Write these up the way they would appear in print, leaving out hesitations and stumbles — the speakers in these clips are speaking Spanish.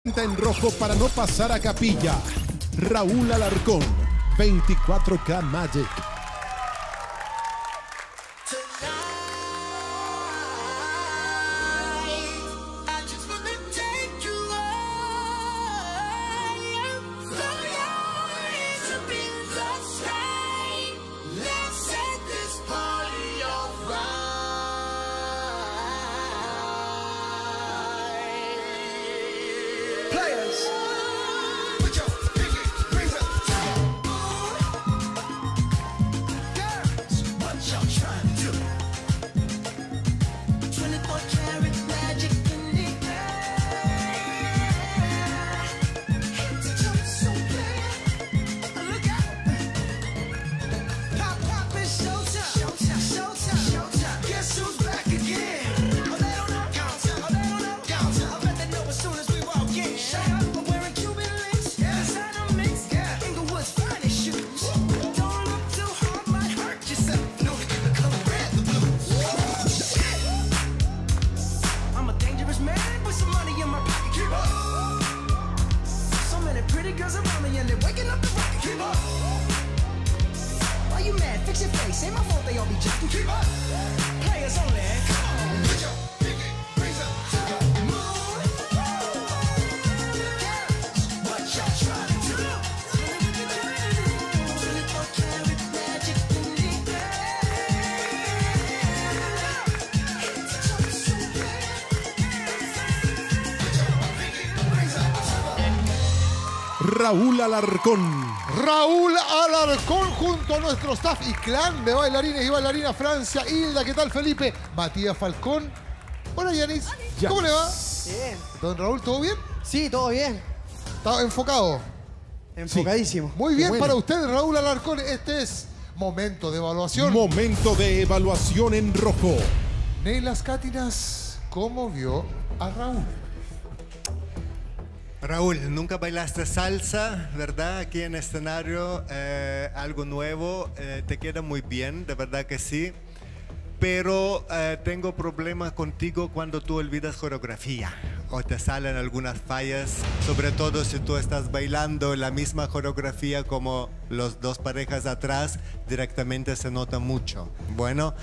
En rojo para no pasar a capilla. Raúl Alarcón, 24K Magic. Raúl Alarcón. Raúl Alarcón junto a nuestro staff y clan de bailarines y bailarinas. Francia, Hilda, ¿qué tal, Felipe? Matías Falcón. Hola, Yanis. ¿Cómo le va? Bien. Don Raúl, ¿todo bien? Sí, todo bien. ¿Está enfocado? Enfocadísimo. Sí. Muy bien, bueno. para usted, Raúl Alarcón. Este es momento de evaluación. Momento de evaluación en rojo. Neylas Cátinas, ¿cómo vio a Raúl? Raúl, nunca bailaste salsa, ¿verdad? Aquí en escenario, algo nuevo, te queda muy bien, de verdad que sí. Pero tengo problemas contigo cuando tú olvidas coreografía o te salen algunas fallas, sobre todo si tú estás bailando la misma coreografía como los dos parejas atrás, directamente se nota mucho. Bueno,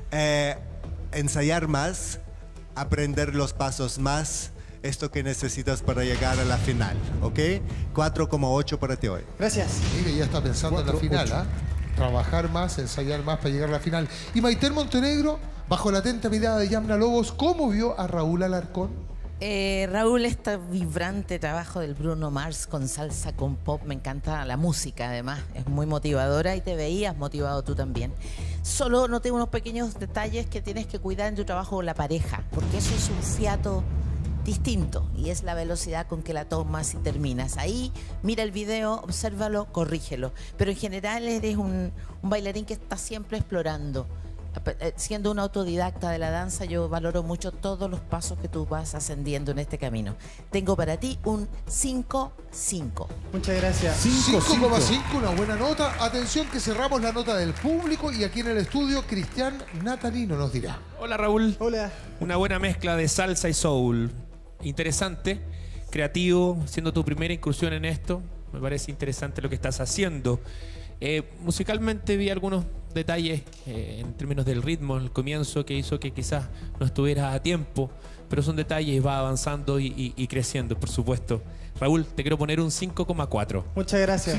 ensayar más, aprender los pasos más, esto que necesitas para llegar a la final, ¿ok? 4,8 para ti hoy. Gracias. Mire, ya está pensando en la final, ¿ah? Trabajar más, ensayar más para llegar a la final. Y Maiter Montenegro, bajo la atenta mirada de Yamna Lobos, ¿cómo vio a Raúl Alarcón? Raúl, este vibrante trabajo del Bruno Mars con salsa, con pop, me encanta la música además, es muy motivadora y te veías motivado tú también. Solo noté unos pequeños detalles que tienes que cuidar en tu trabajo con la pareja, porque eso es un fiato distinto y es la velocidad con que la tomas y terminas. Ahí mira el video, obsérvalo, corrígelo. Pero en general eres un bailarín que está siempre explorando. Siendo un autodidacta de la danza, yo valoro mucho todos los pasos que tú vas ascendiendo en este camino. Tengo para ti un 5-5. Muchas gracias. 5,5, una buena nota. Atención que cerramos la nota del público y aquí en el estudio Cristian Natalino nos dirá. Hola Raúl. Hola. Una buena mezcla de salsa y soul. Interesante, creativo, siendo tu primera incursión en esto. Me parece interesante lo que estás haciendo. Musicalmente vi algunos detalles en términos del ritmo al comienzo que hizo que quizás no estuviera a tiempo, pero son detalles, va avanzando y creciendo, por supuesto. Raúl, te quiero poner un 5,4. Muchas gracias.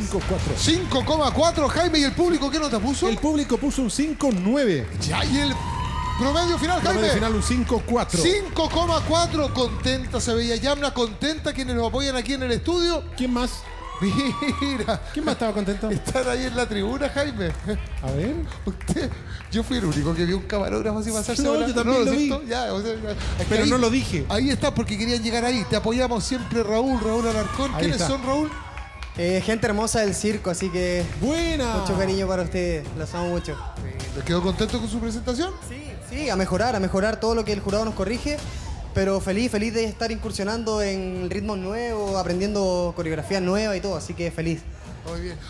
5,4, Jaime. ¿Y el público qué nota puso? El público puso un 5,9. Ya, y el promedio final, Jaime. Promedio final un 5,4. 5,4. Contenta se veía Yamna, contenta quienes nos apoyan aquí en el estudio. ¿Quién más? Mira. ¿Quién más estaba contento? Están ahí en la tribuna, Jaime. A ver. Usted, yo fui el único que vio un camarógrafo así pasarse. No, yo también lo vi. Ya, o sea, Pero ahí, no lo dije. Ahí está porque querían llegar ahí. Te apoyamos siempre, Raúl Alarcón. Ahí ¿Quiénes está. son, Raúl? Gente hermosa del circo, así que Buena. mucho cariño para ustedes. Los amo mucho. ¿Les quedó contento con su presentación? Sí, a mejorar todo lo que el jurado nos corrige. Pero feliz de estar incursionando en ritmos nuevos, aprendiendo coreografías nuevas y todo, así que feliz. Muy bien.